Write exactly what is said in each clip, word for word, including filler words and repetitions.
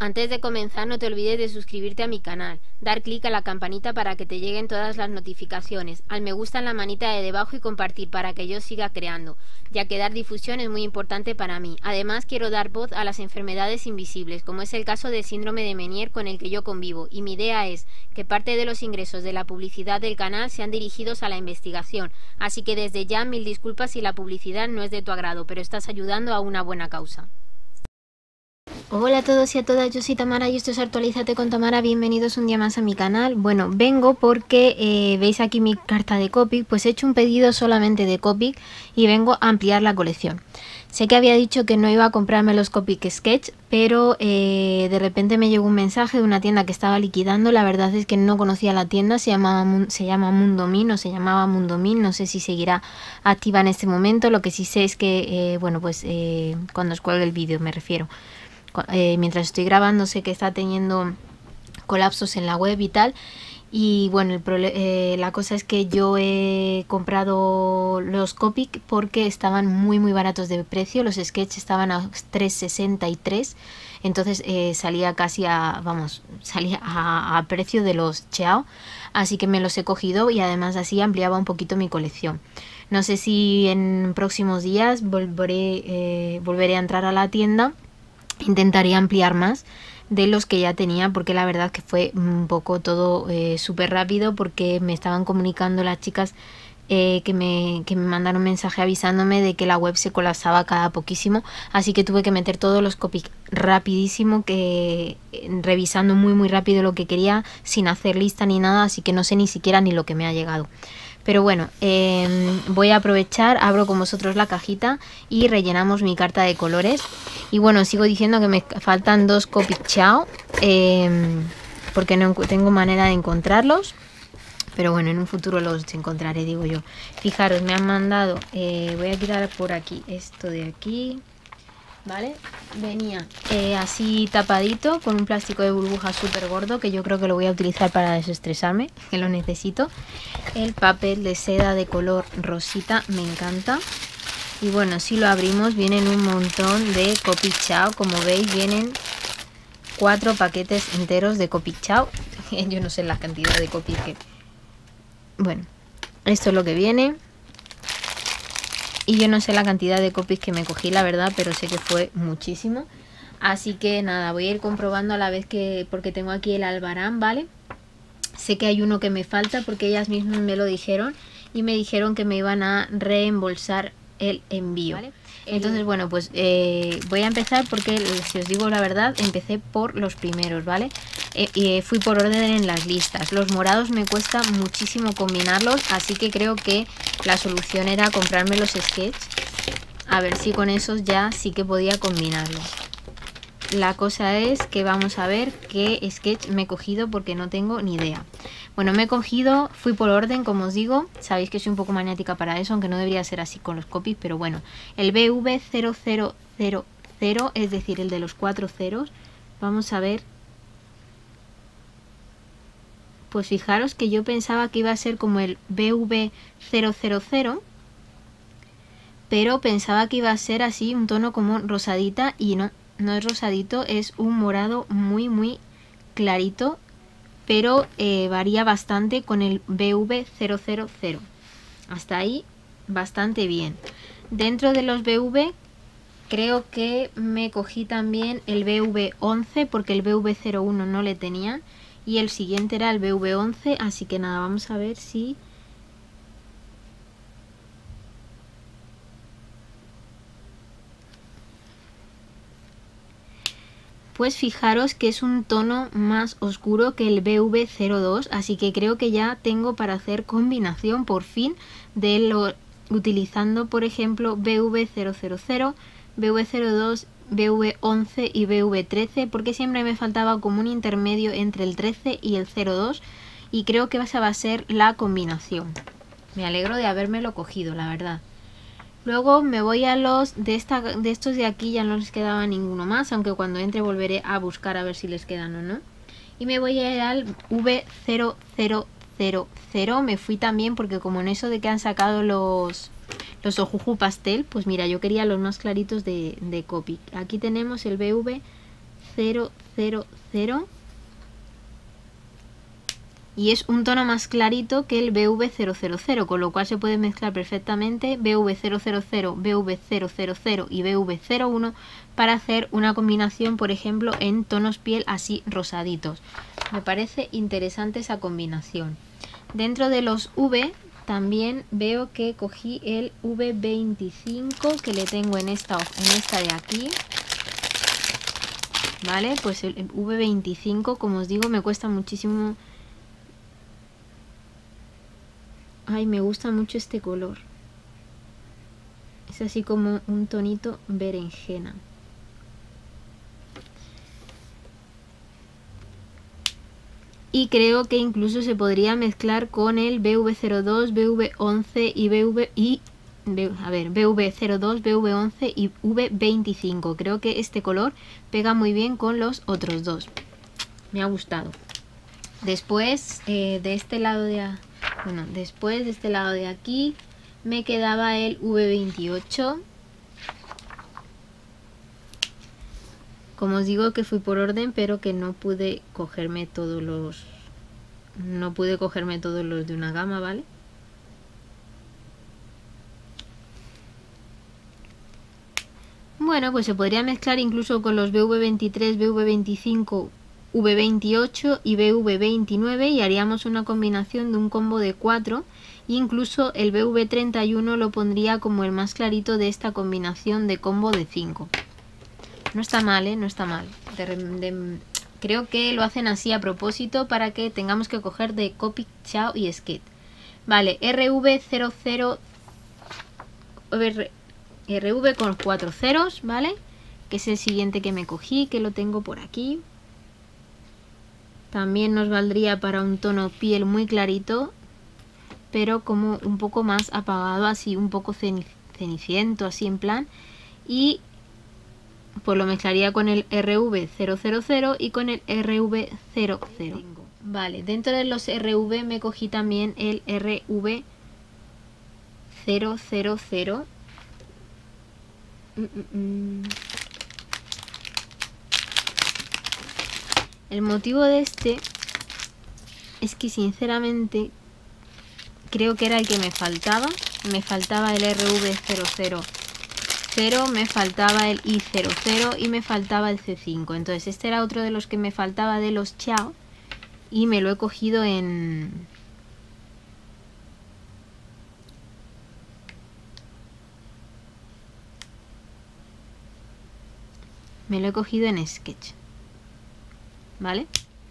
Antes de comenzar, no te olvides de suscribirte a mi canal, dar clic a la campanita para que te lleguen todas las notificaciones, al me gusta en la manita de debajo y compartir para que yo siga creando, ya que dar difusión es muy importante para mí. Además, quiero dar voz a las enfermedades invisibles, como es el caso del síndrome de Meniere con el que yo convivo, y mi idea es que parte de los ingresos de la publicidad del canal sean dirigidos a la investigación, así que desde ya mil disculpas si la publicidad no es de tu agrado, pero estás ayudando a una buena causa. Hola a todos y a todas, yo soy Tamara y esto es Actualízate con Tamara, bienvenidos un día más a mi canal. Bueno, vengo porque eh, veis aquí mi carta de Copic, pues he hecho un pedido solamente de Copic y vengo a ampliar la colección. Sé que había dicho que no iba a comprarme los Copic Sketch, pero eh, de repente me llegó un mensaje de una tienda que estaba liquidando. La verdad es que no conocía la tienda, se, llamaba, se llama Mundomin o se llamaba Mundomin, no sé si seguirá activa en este momento. Lo que sí sé es que, eh, bueno, pues eh, cuando os cuelgue el vídeo me refiero. Eh, mientras estoy grabando sé que está teniendo colapsos en la web y tal, y bueno, el eh, la cosa es que yo he comprado los Copic porque estaban muy muy baratos de precio. Los Sketch estaban a tres sesenta y tres, entonces eh, salía casi a, vamos, salía a, a precio de los Chao, así que me los he cogido y además así ampliaba un poquito mi colección. No sé si en próximos días volveré, eh, volveré a entrar a la tienda. Intentaría ampliar más de los que ya tenía, porque la verdad que fue un poco todo eh, súper rápido, porque me estaban comunicando las chicas eh, que, me, que me mandaron un mensaje avisándome de que la web se colapsaba cada poquísimo, así que tuve que meter todos los copics rapidísimo, que revisando muy muy rápido lo que quería, sin hacer lista ni nada, así que no sé ni siquiera ni lo que me ha llegado. Pero bueno, eh, voy a aprovechar, abro con vosotros la cajita y rellenamos mi carta de colores. Y bueno, sigo diciendo que me faltan dos Copic Chao, eh, porque no tengo manera de encontrarlos. Pero bueno, en un futuro los encontraré, digo yo. Fijaros, me han mandado, eh, voy a quitar por aquí esto de aquí, ¿vale? Venía eh, así tapadito con un plástico de burbujas súper gordo, que yo creo que lo voy a utilizar para desestresarme, que lo necesito. El papel de seda de color rosita, me encanta. Y bueno, si lo abrimos vienen un montón de Copic Chao, como veis vienen cuatro paquetes enteros de Copic Chao. Yo no sé la cantidad de Copic que... Bueno, esto es lo que viene. Y yo no sé la cantidad de copies que me cogí, la verdad, pero sé que fue muchísimo. Así que nada, voy a ir comprobando a la vez que... porque tengo aquí el albarán, ¿vale? Sé que hay uno que me falta porque ellas mismas me lo dijeron. Y me dijeron que me iban a reembolsar el envío, ¿vale? Entonces, bueno, pues eh, voy a empezar porque, si os digo la verdad, empecé por los primeros, ¿vale? Eh, y fui por orden en las listas. Los morados me cuesta muchísimo combinarlos, así que creo que la solución era comprarme los Sketch. A ver si con esos ya sí que podía combinarlos. La cosa es que vamos a ver qué Sketch me he cogido, porque no tengo ni idea. Bueno, me he cogido, fui por orden, como os digo. Sabéis que soy un poco maniática para eso, aunque no debería ser así con los copies, pero bueno. El B V cero cero cero cero, es decir, el de los cuatro ceros. Vamos a ver. Pues fijaros que yo pensaba que iba a ser como el B V cero cero cero, pero pensaba que iba a ser así, un tono como rosadita, y no, no es rosadito, es un morado muy muy clarito, pero eh, varía bastante con el B V cero cero cero. Hasta ahí bastante bien. Dentro de los B V creo que me cogí también el B V once, porque el B V cero uno no le tenía y el siguiente era el B V once, así que nada, vamos a ver si... Pues fijaros que es un tono más oscuro que el B V cero dos, así que creo que ya tengo para hacer combinación por fin de lo, utilizando por ejemplo B V cero cero cero, B V cero dos, B V once y B V trece, porque siempre me faltaba como un intermedio entre el trece y el cero dos, y creo que esa va a ser la combinación. Me alegro de habérmelo cogido, la verdad. Luego me voy a los de, esta, de estos de aquí, ya no les quedaba ninguno más, aunque cuando entre volveré a buscar a ver si les quedan o no. Y me voy a ir al V cero cero cero cero, me fui también porque como en eso de que han sacado los, los Ojuju pastel, pues mira, yo quería los más claritos de, de Copic. Aquí tenemos el B V cero cero cero. Y es un tono más clarito que el B V cero cero cero, con lo cual se puede mezclar perfectamente B V cero cero cero, B V cero cero cero y B V cero uno para hacer una combinación, por ejemplo, en tonos piel así rosaditos. Me parece interesante esa combinación. Dentro de los V también veo que cogí el V veinticinco, que le tengo en esta, en esta de aquí. Vale, pues el, el V veinticinco, como os digo, me cuesta muchísimo. Ay, me gusta mucho este color. Es así como un tonito berenjena. Y creo que incluso se podría mezclar con el B V cero dos, B V once y B V y a ver, B V cero dos, B V once y V veinticinco. Creo que este color pega muy bien con los otros dos. Me ha gustado. Después eh, de este lado de a... bueno, después de este lado de aquí me quedaba el V veintiocho. Como os digo que fui por orden, pero que no pude cogerme todos los no pude cogerme todos los de una gama, ¿vale? Bueno, pues se podría mezclar incluso con los B V veintitrés, B V veinticinco, V veintiocho y B V veintinueve y haríamos una combinación de un combo de cuatro. Incluso el B V treinta y uno lo pondría como el más clarito de esta combinación de combo de cinco. No está mal, ¿eh? No está mal. De, de, creo que lo hacen así a propósito para que tengamos que coger de Copic, Chao y Skate. Vale, R V cero cero... R V con cuatro ceros, ¿vale? Que es el siguiente que me cogí, que lo tengo por aquí. También nos valdría para un tono piel muy clarito, pero como un poco más apagado, así un poco ceniciento, así en plan. Y pues lo mezclaría con el R V cero cero cero y con el R V cero cero. Vale, dentro de los R V me cogí también el R V cero cero cero. Mm, mm, mm. El motivo de este es que sinceramente creo que era el que me faltaba. Me faltaba el R V cero cero cero, me faltaba el I cero cero y me faltaba el C cinco. Entonces este era otro de los que me faltaba de los Chao y me lo he cogido en... Me lo he cogido en Sketch. ¿Vale?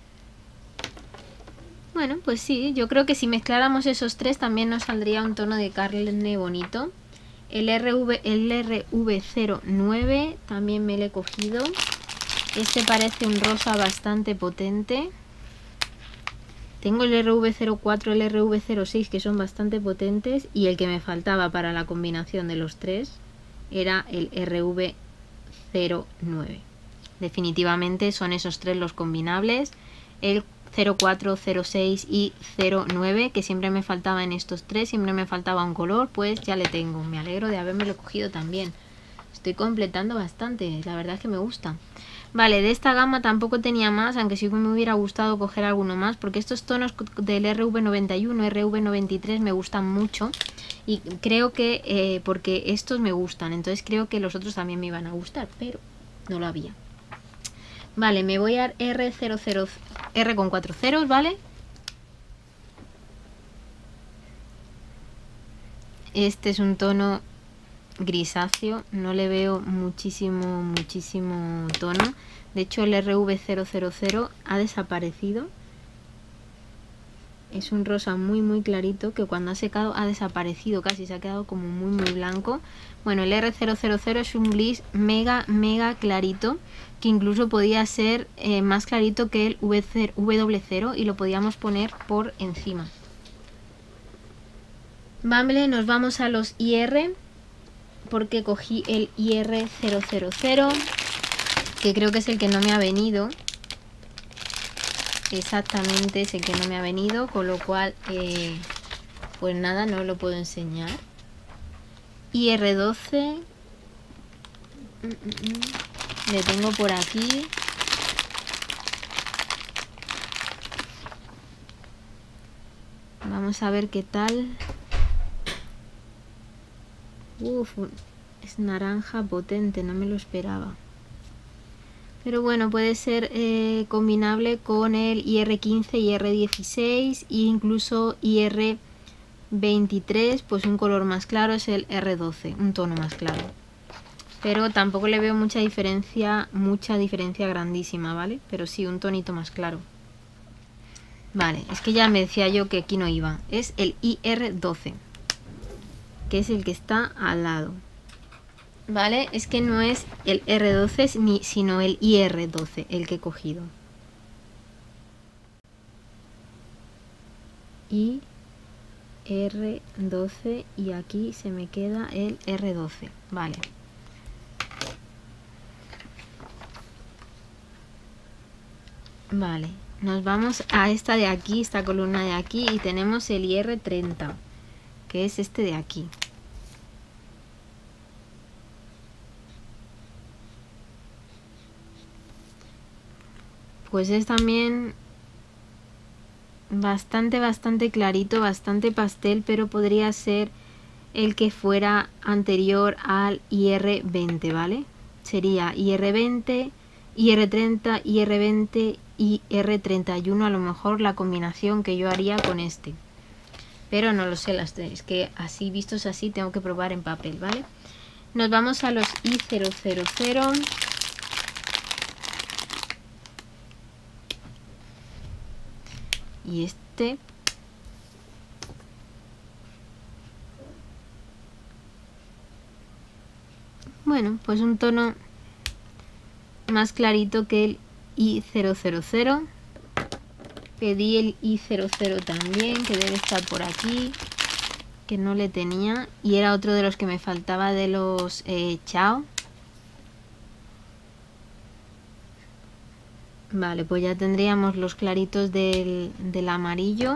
Bueno, pues sí, yo creo que si mezcláramos esos tres también nos saldría un tono de carne bonito. El R V, el R V cero nueve también me lo he cogido. Este parece un rosa bastante potente. Tengo el R V cero cuatro, el R V cero seis que son bastante potentes. Y el que me faltaba para la combinación de los tres era el R V cero nueve. Definitivamente son esos tres los combinables. El cero cuatro, cero seis y cero nueve, que siempre me faltaba en estos tres, siempre me faltaba un color, pues ya le tengo. Me alegro de haberme cogido también. Estoy completando bastante, la verdad es que me gusta. Vale, de esta gama tampoco tenía más, aunque sí que me hubiera gustado coger alguno más, porque estos tonos del R V noventa y uno, R V noventa y tres me gustan mucho. Y creo que, eh, porque estos me gustan, entonces creo que los otros también me iban a gustar, pero no lo había. Vale, me voy a R cero cero, R con cuatro ceros, ¿vale? Este es un tono grisáceo, no le veo muchísimo, muchísimo tono. De hecho el R V cero cero cero ha desaparecido. Es un rosa muy muy clarito que cuando ha secado ha desaparecido casi, se ha quedado como muy muy blanco. Bueno, el R cero cero cero es un gris mega mega clarito, que incluso podía ser eh, más clarito que el W cero y lo podíamos poner por encima. Vale, nos vamos a los I R, porque cogí el I R cero cero cero, que creo que es el que no me ha venido. Exactamente es el que no me ha venido, con lo cual eh, pues nada, no lo puedo enseñar. I R doce, le tengo por aquí. Vamos a ver qué tal. Uf, es naranja potente, no me lo esperaba. Pero bueno, puede ser eh, combinable con el I R quince, I R dieciséis e incluso I R veintitrés, pues un color más claro es el R doce, un tono más claro. Pero tampoco le veo mucha diferencia, mucha diferencia grandísima, ¿vale? Pero sí, un tonito más claro. Vale, es que ya me decía yo que aquí no iba. Es el I R doce, que es el que está al lado. Vale, es que no es el R doce ni, sino el I R doce el que he cogido. I R doce y aquí se me queda el R doce. Vale. Vale, nos vamos a esta de aquí, esta columna de aquí, y tenemos el I R treinta, que es este de aquí. Pues es también bastante, bastante clarito, bastante pastel, pero podría ser el que fuera anterior al I R veinte, ¿vale? Sería I R veinte, I R treinta, I R veinte, I R treinta y uno, a lo mejor la combinación que yo haría con este. Pero no lo sé, las tres, es que así, vistos así, tengo que probar en papel, ¿vale? Nos vamos a los I cero cero cero. Y este bueno, pues un tono más clarito que el I cero cero cero. Pedí el I cero cero también, que debe estar por aquí, que no le tenía, y era otro de los que me faltaba de los eh, Chao. Vale, pues ya tendríamos los claritos del, del amarillo.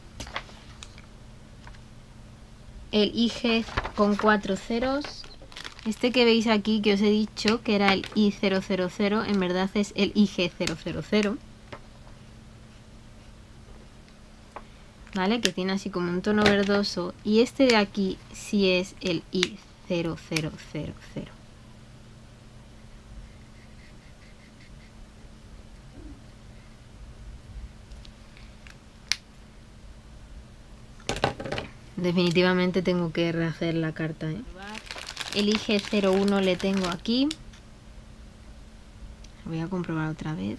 El I G con cuatro ceros. Este que veis aquí, que os he dicho que era el I cero cero cero, en verdad es el I G cero cero cero. Vale, que tiene así como un tono verdoso. Y este de aquí sí es el I cero cero cero cero. Definitivamente tengo que rehacer la carta, ¿eh? El I G cero uno le tengo aquí. Voy a comprobar otra vez.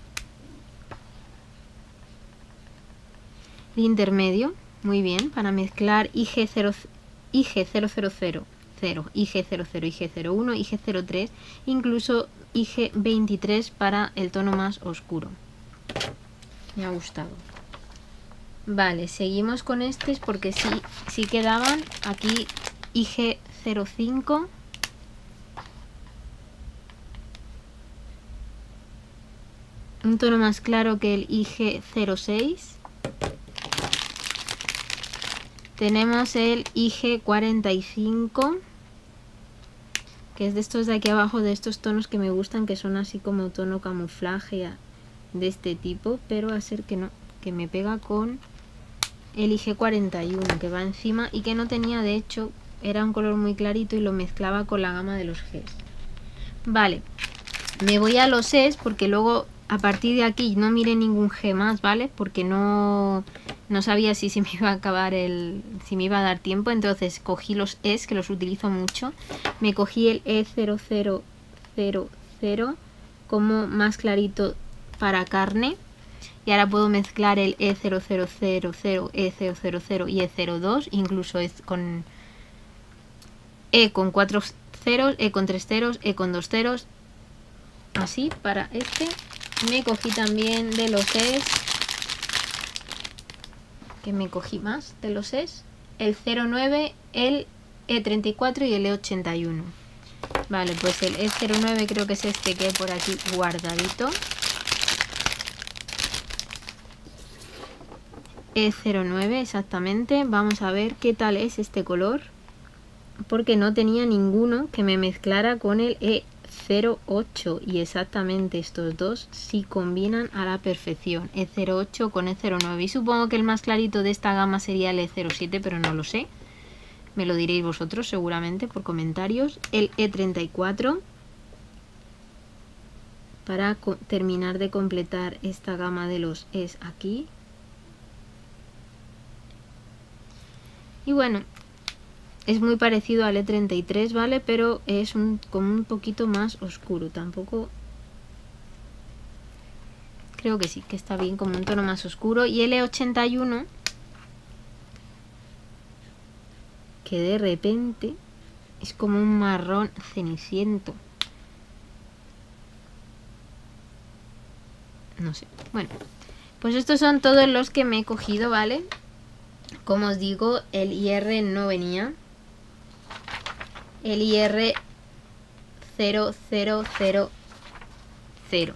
El intermedio, muy bien, para mezclar I G cero cero cero, I G cero cero, I G cero uno, I G cero tres, incluso I G veintitrés para el tono más oscuro. Me ha gustado. Vale, seguimos con estos porque sí, sí quedaban aquí I G cero cinco. Un tono más claro que el I G cero seis. Tenemos el I G cuarenta y cinco, que es de estos de aquí abajo, de estos tonos que me gustan, que son así como tono camuflaje de este tipo, pero va a ser que no, que me pega con el I G cuarenta y uno que va encima y que no tenía, de hecho, era un color muy clarito y lo mezclaba con la gama de los Gs. Vale, me voy a los Es porque luego a partir de aquí no miré ningún G más, ¿vale? Porque no, no sabía si se me iba a acabar el, si me iba a dar tiempo, entonces cogí los Es, que los utilizo mucho. Me cogí el E cero cero cero cero como más clarito para carne. Y ahora puedo mezclar el E cero cero cero cero, E cero cero cero y E cero dos, incluso es con E con cuatro ceros, E con tres ceros, E con dos ceros. Así para este. Me cogí también de los Es, que me cogí más de los Es, el cero nueve, el E treinta y cuatro y el E ochenta y uno. Vale, pues el E cero nueve creo que es este que hay por aquí guardadito. E cero nueve exactamente. Vamos a ver qué tal es este color, porque no tenía ninguno que me mezclara con el E cero ocho y exactamente estos dos sí combinan a la perfección, E cero ocho con E cero nueve, y supongo que el más clarito de esta gama sería el E cero siete, pero no lo sé, me lo diréis vosotros seguramente por comentarios. El E treinta y cuatro, para terminar de completar esta gama de los es aquí. Y bueno, es muy parecido al E treinta y tres, ¿vale? Pero es un, como un poquito más oscuro. Tampoco... Creo que sí, que está bien, como un tono más oscuro. Y el E ochenta y uno, que de repente es como un marrón ceniciento. No sé. Bueno, pues estos son todos los que me he cogido, ¿vale? Como os digo, el I R no venía. El I R cero cero cero cero.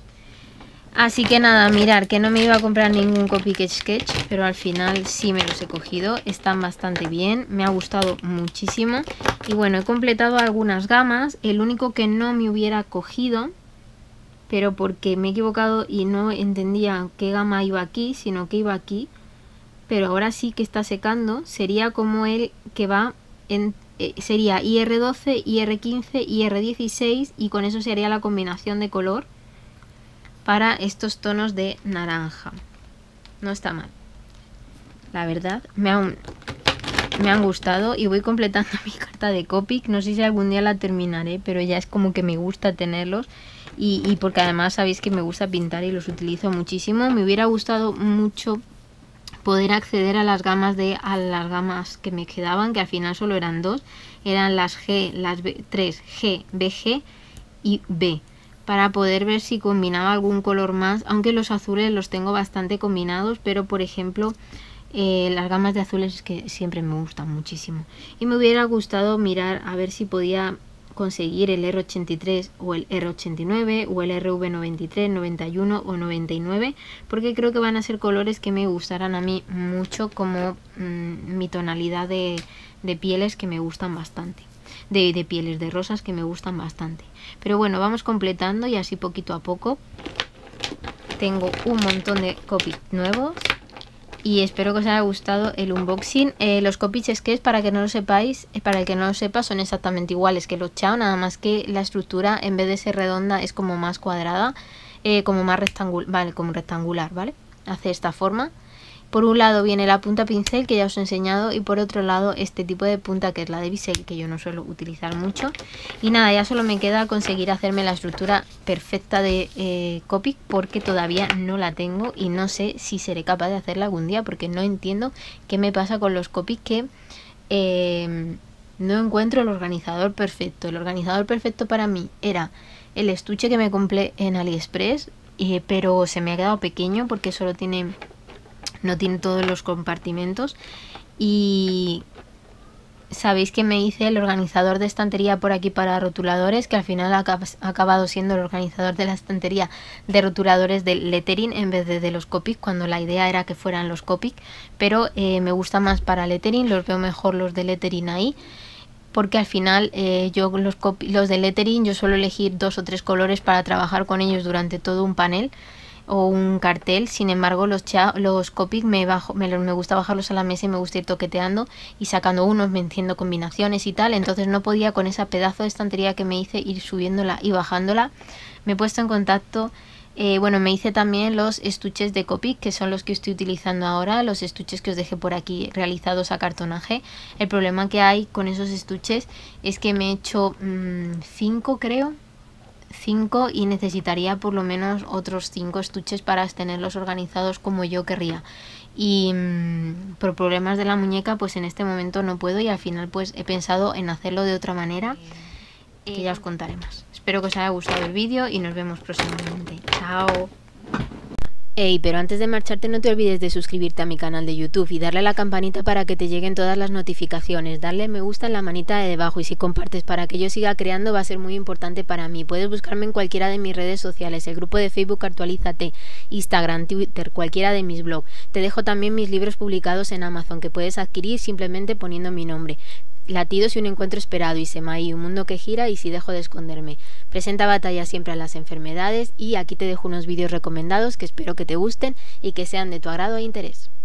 Así que nada, mirar que no me iba a comprar ningún Copic Sketch, pero al final sí me los he cogido. Están bastante bien, me ha gustado muchísimo. Y bueno, he completado algunas gamas. El único que no me hubiera cogido, pero porque me he equivocado y no entendía qué gama iba aquí, sino que iba aquí, pero ahora sí que está secando, sería como el que va en... Eh, sería I R doce, I R quince, I R dieciséis, y con eso sería la combinación de color para estos tonos de naranja. No está mal, la verdad, me han, me han gustado y voy completando mi carta de Copic. No sé si algún día la terminaré, pero ya es como que me gusta tenerlos. Y, y porque además sabéis que me gusta pintar y los utilizo muchísimo. Me hubiera gustado mucho poder acceder a las gamas de a las gamas que me quedaban, que al final solo eran dos, eran las G, las B, tres, G, B G y B, para poder ver si combinaba algún color más, aunque los azules los tengo bastante combinados, pero por ejemplo eh, las gamas de azules es que siempre me gustan muchísimo, y me hubiera gustado mirar a ver si podía conseguir el R ochenta y tres o el R ochenta y nueve o el R V noventa y tres, noventa y uno o noventa y nueve, porque creo que van a ser colores que me gustarán a mí mucho, como mmm, mi tonalidad de, de pieles que me gustan bastante, de, de pieles de rosas que me gustan bastante. Pero bueno, vamos completando y así poquito a poco. Tengo un montón de Copic nuevos y espero que os haya gustado el unboxing. Eh, los Copic Sketch, para que no lo sepáis, eh, para el que no lo sepa, son exactamente iguales que los Chao, nada más que la estructura en vez de ser redonda es como más cuadrada, eh, como más rectangular, vale, como rectangular, ¿vale? Hace esta forma. Por un lado viene la punta pincel, que ya os he enseñado, y por otro lado este tipo de punta, que es la de bisel, que yo no suelo utilizar mucho. Y nada, ya solo me queda conseguir hacerme la estructura perfecta de eh, Copic, porque todavía no la tengo y no sé si seré capaz de hacerla algún día, porque no entiendo qué me pasa con los Copic, que eh, no encuentro el organizador perfecto. El organizador perfecto para mí era el estuche que me compré en AliExpress, eh, pero se me ha quedado pequeño porque solo tiene... no tiene todos los compartimentos. Y sabéis que me hice el organizador de estantería por aquí para rotuladores, que al final ha acabado siendo el organizador de la estantería de rotuladores del lettering en vez de de los Copic, cuando la idea era que fueran los Copic, pero eh, me gusta más para lettering, los veo mejor los de lettering ahí, porque al final eh, yo los, los de lettering yo suelo elegir dos o tres colores para trabajar con ellos durante todo un panel o un cartel. Sin embargo, los, los Copic me, bajo, me, me gusta bajarlos a la mesa y me gusta ir toqueteando y sacando unos, venciendo combinaciones y tal. Entonces no podía con esa pedazo de estantería que me hice ir subiéndola y bajándola. Me he puesto en contacto, eh, bueno, me hice también los estuches de Copic, que son los que estoy utilizando ahora, los estuches que os dejé por aquí realizados a cartonaje. El problema que hay con esos estuches es que me he hecho cinco, mmm, creo, cinco, y necesitaría por lo menos otros cinco estuches para tenerlos organizados como yo querría, y mmm, por problemas de la muñeca pues en este momento no puedo, y al final pues he pensado en hacerlo de otra manera, que ya os contaré más. Espero que os haya gustado el vídeo y nos vemos próximamente. Chao. Hey, pero antes de marcharte no te olvides de suscribirte a mi canal de YouTube y darle a la campanita para que te lleguen todas las notificaciones. Darle me gusta en la manita de debajo, y si compartes para que yo siga creando va a ser muy importante para mí. Puedes buscarme en cualquiera de mis redes sociales, el grupo de Facebook Actualízate, Instagram, Twitter, cualquiera de mis blogs. Te dejo también mis libros publicados en Amazon que puedes adquirir simplemente poniendo mi nombre. Latidos y un encuentro esperado, y Semaí, un mundo que gira y si dejo de esconderme. Presenta batalla siempre a las enfermedades y aquí te dejo unos vídeos recomendados que espero que te gusten y que sean de tu agrado e interés.